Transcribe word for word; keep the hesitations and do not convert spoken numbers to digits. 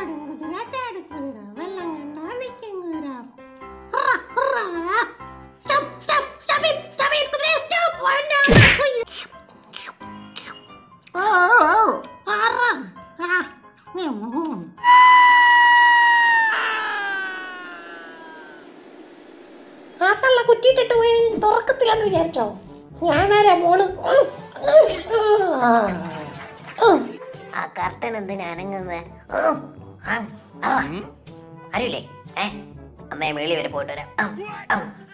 ചാടും കുതിര ചാടും കുതിര വെള്ളം കണ്ടാ നിൽക്കും കുതിര. ആ തള്ള കുറ്റിയിട്ടിട്ട് പോയി തുറക്കത്തില്ലെന്ന് വിചാരിച്ചോ? ഞാനാരാ മോള്? ആ കർട്ടൻ എന്തിനാ അനങ്ങുന്നത്? അറിയില്ലേ? ഏ അമ്മയെ മേളി വരെ പോയിട്ട് വരാം.